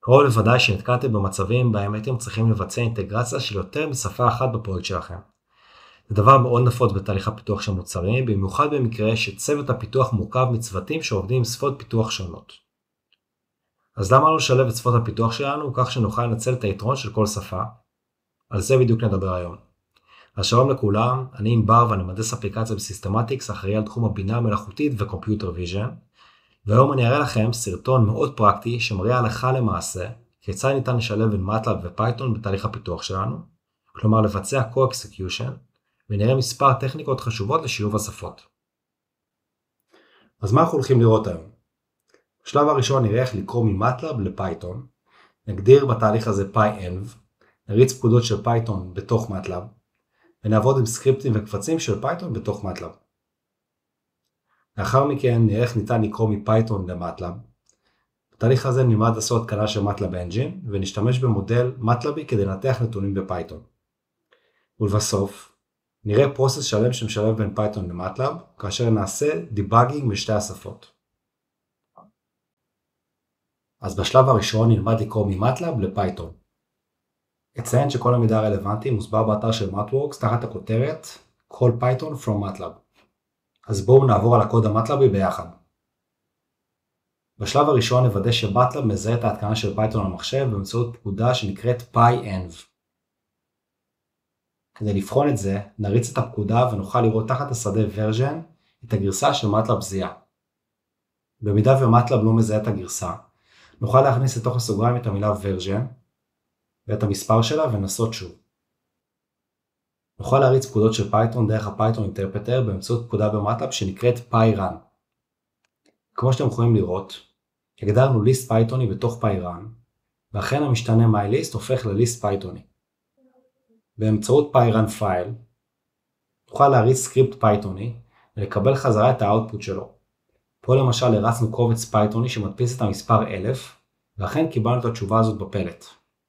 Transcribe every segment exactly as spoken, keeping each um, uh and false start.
קרוב לוודאי שנתקעתם במצבים בהם הייתם צריכים לבצע אינטגרציה של יותר משפה אחת בפרויקט שלכם. זה דבר מאוד נפוץ בתהליך הפיתוח של מוצרים, במיוחד במקרה שצוות הפיתוח מורכב מצוותים שעובדים עם שפות פיתוח שונות. אז למה לא לשלב את שפות הפיתוח שלנו כך שנוכל לנצל את היתרון של כל שפה? על זה בדיוק נדבר היום. אז שלום לכולם, אני ענבר ואני מהנדס אפליקציה בסיסטמטיקס, אחראי על תחום הבינה המלאכותית וקומפיוטר ויז'ן, והיום אני אראה לכם סרטון מאוד פרקטי שמראה הלכה למעשה כיצד ניתן לשלב בין מטלאב ופייתון בתהליך הפיתוח שלנו, כלומר לבצע co-execution, ונראה מספר טכניקות חשובות לשילוב השפות. אז מה אנחנו הולכים לראות היום? בשלב הראשון נראה איך לקרוא ממטלאב לפייתון, נגדיר בתהליך הזה PyEnv, נריץ פקודות של פייתון בתוך מטלאב, ונעבוד עם סקריפטים וקבצים של פייתון בתוך מטלאב. לאחר מכן נראה איך ניתן לקרוא מפייתון למטלאב. בתהליך הזה נלמד לעשות התקנה של מטלאב אנג'ין, ונשתמש במודל מטלאבי כדי לנתח נתונים בפייתון. ולבסוף, נראה פרוסס שלם שמשלב בין פייתון למטלאב, כאשר נעשה דיבאגינג בשתי השפות. אז בשלב הראשון נלמד לקרוא ממטלאב לפייתון. אציין שכל המידע הרלוונטי מוסבר באתר של MathWorks תחת הכותרת Call Python from MATLAB. אז בואו נעבור על הקוד המטלאבי ביחד. בשלב הראשון נוודא שמטלאב מזהה את ההתקנה של פייתון למחשב באמצעות פקודה שנקראת PyEnv. כדי לבחון את זה, נריץ את הפקודה ונוכל לראות תחת השדה version את הגרסה של מטלאב זיהה. במידה ומטלאב לא מזהה את הגרסה, נוכל להכניס לתוך הסוגריים את המילה version ואת המספר שלה ונסות שוב. נוכל להריץ פקודות של פייתון דרך הפייתון אינטרפרטר באמצעות פקודה במטלאב שנקראת PyRun. כמו שאתם יכולים לראות, הגדרנו ליסט פייתוני בתוך PyRun, ואכן המשתנה myList הופך לליסט פייתוני. באמצעות PyRun file, נוכל להריץ סקריפט פייתוני ולקבל חזרה את האוטפוט שלו. פה למשל הרצנו קובץ פייתוני שמדפיס את המספר אלף, ואכן קיבלנו את התשובה הזאת בפלט.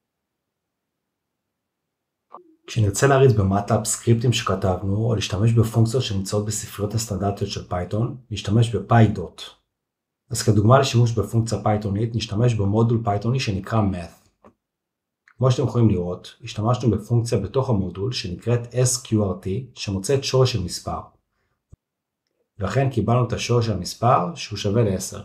כשנרצה להריץ במטלאב סקריפטים שכתבנו או להשתמש בפונקציות שנמצאות בספריות הסטנדרטיות של פייתון, נשתמש בפיידוט. אז כדוגמה לשימוש בפונקציה פייתונית, נשתמש במודול פייתוני שנקרא math. כמו שאתם יכולים לראות, השתמשנו בפונקציה בתוך המודול שנקראת sqrt שמוצאת שורש של מספר. ואכן קיבלנו את השורש של המספר שהוא שווה ל-עשר.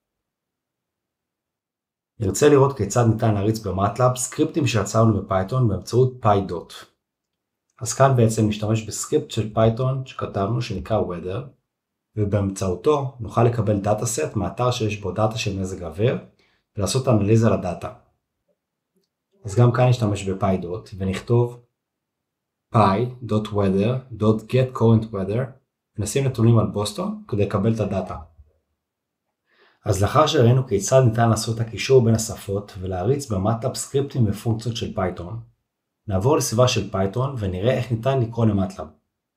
נרצה לראות כיצד ניתן להריץ במטלאב סקריפטים שיצרנו בפייתון באמצעות PyDot. אז כאן בעצם נשתמש בסקריפט של פייתון שכתבנו שנקרא weather, ובאמצעותו נוכל לקבל דאטה סט מאתר שיש בו דאטה של מזג האוויר, ולעשות אנליזה לדאטה. אז גם כאן נשתמש ב-PyDot ונכתוב py.weather.getCurrentWeather, ונשים נתונים על בוסטון כדי לקבל את הדאטה. אז לאחר שראינו כיצד ניתן לעשות את הקישור בין השפות ולהריץ במטלאב סקריפטים ופונקציות של פייתון, נעבור לסביבה של פייתון ונראה איך ניתן לקרוא למטלאב.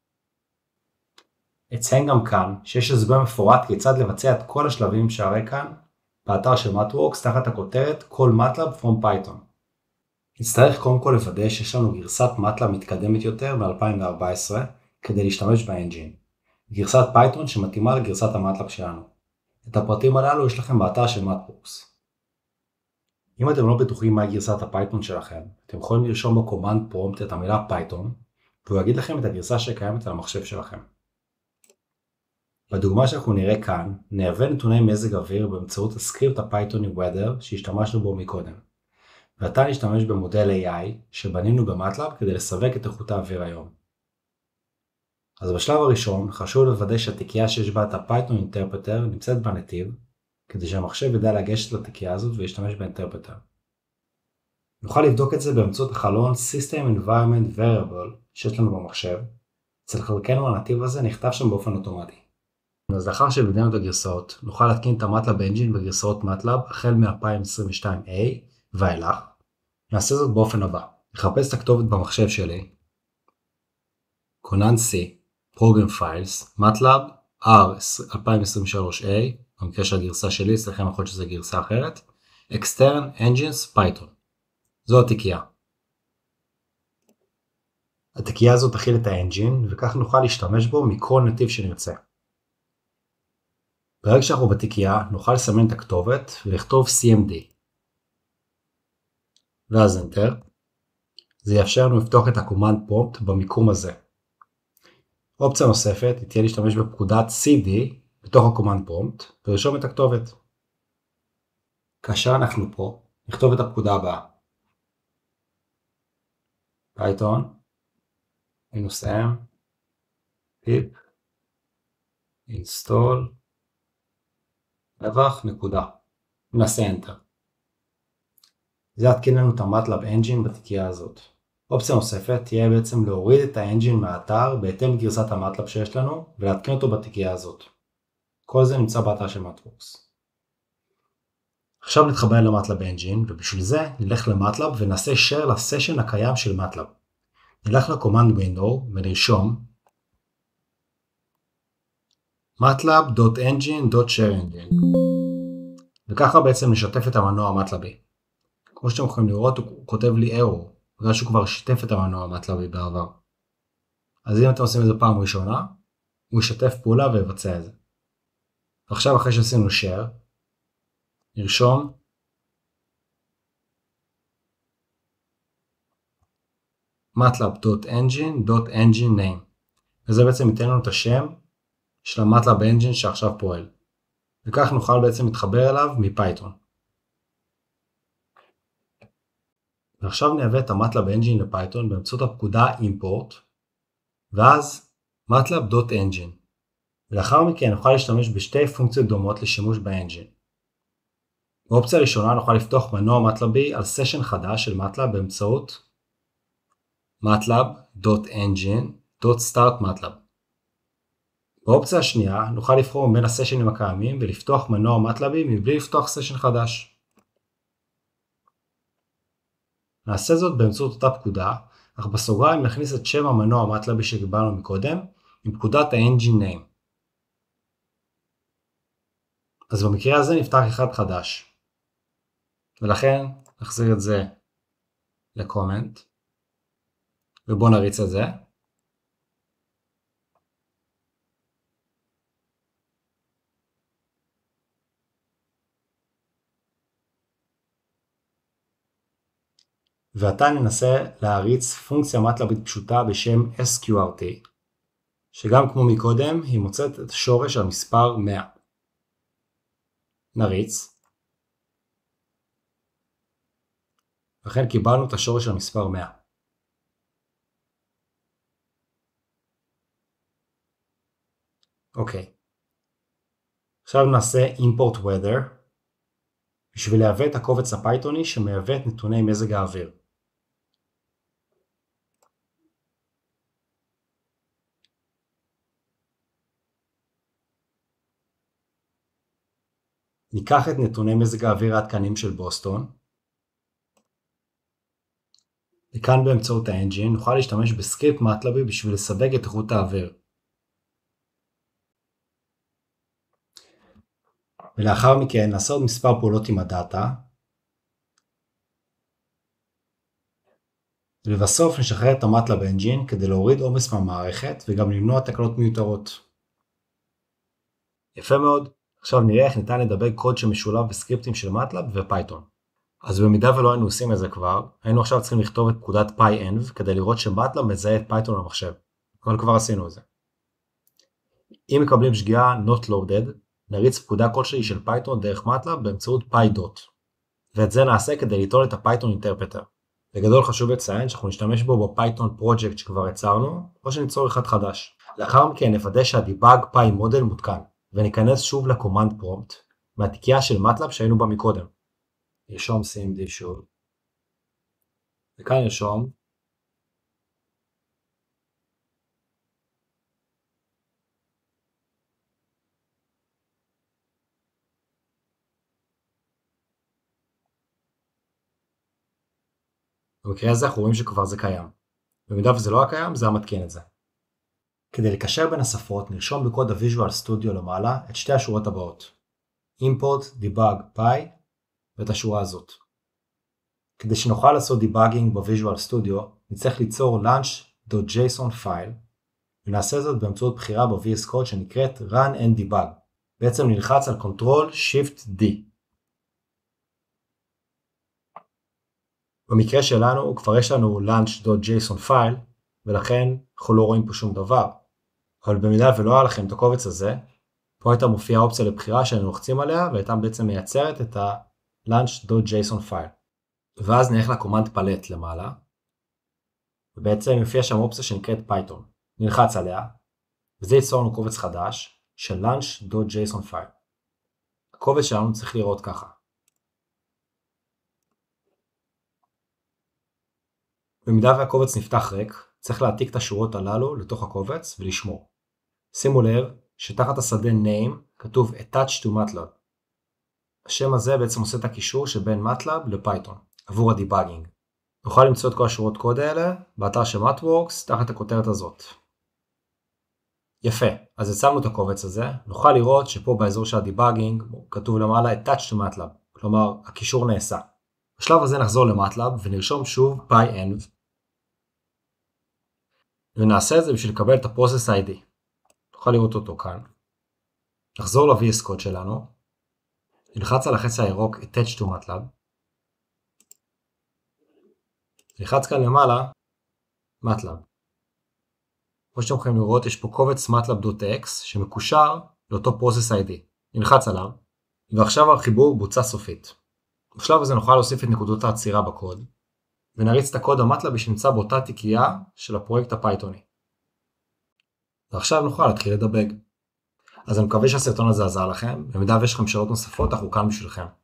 אציין גם כאן שיש הסבר מפורט כיצד לבצע את כל השלבים שהראה כאן באתר של MathWorks תחת הכותרת Call MATLAB from Python. נצטרך קודם כל לוודא שיש לנו גרסת מטלאב מתקדמת יותר מ-אלפיים וארבע עשרה כדי להשתמש באנג'ין, גרסת פייתון שמתאימה לגרסת המטלאב שלנו. את הפרטים הללו יש לכם באתר של MathWorks. אם אתם לא בטוחים מהי גרסת הפייתון שלכם, אתם יכולים לרשום בקומנד פרומפט את המילה פייתון, והוא יגיד לכם את הגרסה שקיימת על המחשב שלכם. בדוגמה שאנחנו נראה כאן, נהווה נתוני מזג אוויר באמצעות הסקריפט הפייתוני weather שהשתמשנו בו מקודם. ועתה נשתמש במודל איי איי שבנינו במטלאב כדי לסווג את איכות האוויר היום. אז בשלב הראשון חשוב לוודא שהתיקייה שיש בה את הפייתון אינטרפרטר נמצאת בנתיב, כדי שהמחשב ידע לגשת לתיקייה הזאת ולהשתמש באינטרפרטר. נוכל לבדוק את זה באמצעות החלון System Environment Variable שיש לנו במחשב. אצל חלקנו הנתיב הזה נכתב שם באופן אוטומטי. אז לאחר שבנינו את הגרסאות, נוכל להתקין את המטלאב אנג'ין בגרסאות מטלאב החל מ-אלפיים עשרים ושתיים איי ואילך. נעשה זאת באופן הבא. נחפש את הכתובת במחשב שלי, כונן C, Program Files, MATLAB, R אלפיים עשרים ושלוש איי, במקרה של הגרסה שלי, אצלכם יכול להיות שזה גרסה אחרת, Extern Engines Python. זו התיקייה. התיקייה הזאת תכיל את האנג'ין, וכך נוכל להשתמש בו מכל נתיב שנרצה. ברגע שאנחנו בתיקייה, נוכל לסמן את הכתובת ולכתוב סי אם די. ואז Enter. זה יאפשר לנו לפתוח את ה-Command Prompt במיקום הזה. אופציה נוספת היא תהיה להשתמש בפקודת סי די בתוך ה-Command Prompt ולרשום את הכתובת. כאשר אנחנו פה, נכתוב את הפקודה הבאה. Python, מינוס M, pip, install, רווח, נקודה. נעשה Enter. זה יתקין לנו את ה-MATLAB Engine בתיקייה הזאת. אופציה נוספת תהיה בעצם להוריד את ה-Engine מהאתר בהתאם לגרסת ה-MATLAB שיש לנו ולהתקין אותו בתיקייה הזאת. כל זה נמצא באתר של MATBOX. עכשיו נתחבר ל-MATLAB Engine ובשביל זה נלך ל-MATLAB ונעשה share לסשן הקיים של MATLAB. נלך ל-Command Window ונרשום matlab.engine.shareEngine וככה בעצם נשתף את המנוע המטלבי. כמו שאתם יכולים לראות הוא כותב לי error בגלל שהוא כבר שיתף את המנוע המטלבי בעבר. אז אם אתם עושים את זה פעם ראשונה הוא ישתף פעולה ויבצע את זה. עכשיו אחרי שעשינו share נרשום matlab.engine.engineName וזה בעצם ייתן לנו את השם של ה-MATLAB Engine שעכשיו פועל. וכך נוכל בעצם להתחבר אליו מפייתון. ועכשיו נייבא את ה-MATLAB Engine לפייתון באמצעות הפקודה import ואז matlab.engine. ולאחר מכן נוכל להשתמש בשתי פונקציות דומות לשימוש באנג'ין. באופציה הראשונה נוכל לפתוח מנוע מטלבי על סשן חדש של MATLAB באמצעות matlab.engine.startMATLAB. באופציה השנייה נוכל לבחור בין הסשנים הקיימים ולפתוח מנוע מטלבי מבלי לפתוח סשן חדש. נעשה זאת באמצעות אותה פקודה, אך בסוגריים נכניס את שם המנוע מטלבי שקיבלנו מקודם עם פקודת ה-engine name. אז במקרה הזה נפתח אחד חדש. ולכן נחזיר את זה לקומנט ובואו נריץ את זה. ועתה ננסה להריץ פונקציה מטלבית פשוטה בשם אס קיו אר טי, שגם כמו מקודם היא מוצאת את השורש על מספר מאה. נריץ. וכן קיבלנו את השורש על מספר מאה. אוקיי. עכשיו נעשה import weather בשביל להביא את הקובץ הפייתוני שמהווה את נתוני מזג האוויר. ניקח את נתוני מזג האוויר העדכניים של בוסטון. וכאן באמצעות האנג'ין נוכל להשתמש בסקריפט מטלבי בשביל לסווג את איכות האוויר. ולאחר מכן נעשה עוד מספר פעולות עם הדאטה. ולבסוף נשחרר את המטלב אנג'ין כדי להוריד עומס מהמערכת וגם למנוע תקלות מיותרות. יפה מאוד. עכשיו נראה איך ניתן לדבק קוד שמשולב בסקריפטים של מטלב ופייתון. אז במידה ולא היינו עושים את זה כבר, היינו עכשיו צריכים לכתוב את פקודת pyenv כדי לראות שמטלב מזהה את פייתון במחשב. אבל כבר עשינו את זה. אם מקבלים שגיאה not loaded, נריץ פקודה כלשהי של פייתון דרך מטלב באמצעות pydot. ואת זה נעשה כדי לטעון את הפייתון אינטרפרטר. בגדול חשוב לציין שאנחנו נשתמש בו בפייתון פרויקט שכבר יצרנו, או שניצור אחד חדש. לאחר מכן נוודא שהדיבאג PyModel מותקן, וניכנס שוב לקומנד פרומפט מהתיקייה של מטלב שהיינו בה מקודם. נרשום cmd שוב. וכאן נרשום במקרה הזה אנחנו רואים שכבר זה קיים. במידה וזה לא הקיים, זה המתקין את זה. כדי לקשר בין השפות, נרשום בקוד ה-Visual Studio למעלה את שתי השורות הבאות. import debug py ואת השורה הזאת. כדי שנוכל לעשות דיבאגינג ב-Visual Studio, נצטרך ליצור launch.json פייל, ונעשה זאת באמצעות בחירה ב-V S Code שנקראת run and debug. בעצם נלחץ על Ctrl Shift D. במקרה שלנו כבר יש לנו launch.json פייל, ולכן אנחנו לא רואים פה שום דבר. אבל במידה ולא היה לכם את הקובץ הזה, פה הייתה מופיעה אופציה לבחירה שאני לוחצים עליה, והייתה בעצם מייצרת את ה-launch.json פייל. ואז נלך לקומנד פלט למעלה, ובעצם יופיע שם אופציה שנקראת Python. נלחץ עליה, וזה ייצור לנו קובץ חדש של launch.json פייל. הקובץ שלנו צריך לראות ככה. במידה והקובץ נפתח ריק, צריך להעתיק את השורות הללו לתוך הקובץ ולשמור. שימו לב שתחת השדה name כתוב attach to MATLAB. השם הזה בעצם עושה את הקישור שבין MATLAB לפייתון עבור הדיבאגינג. נוכל למצוא את כל השורות קוד האלה באתר של MathWorks תחת הכותרת הזאת. יפה, אז הצלנו את הקובץ הזה. נוכל לראות שפה באזור של הדיבאגינג כתוב למעלה attach to MATLAB, כלומר הקישור נעשה. בשלב הזה נחזור למטלאב ונרשום שוב pyenv ונעשה את זה בשביל לקבל את ה-process איי די. נוכל לראות אותו כאן. נחזור ל-וי אס Code שלנו, נלחץ על החץ הירוק attach to MATLAB, נלחץ כאן למעלה MATLAB. כמו שאתם יכולים לראות יש פה קובץ matlab.txt שמקושר לאותו process איי די. נלחץ עליו ועכשיו החיבור בוצע סופית. בשלב הזה נוכל להוסיף את נקודות העצירה בקוד, ונריץ את הקוד המטלאבי שנמצא באותה תיקייה של הפרויקט הפייתוני. ועכשיו נוכל להתחיל לדבג. אז אני מקווה שהסרטון הזה עזר לכם, במידה ויש לכם שאלות נוספות אנחנו כאן בשבילכם.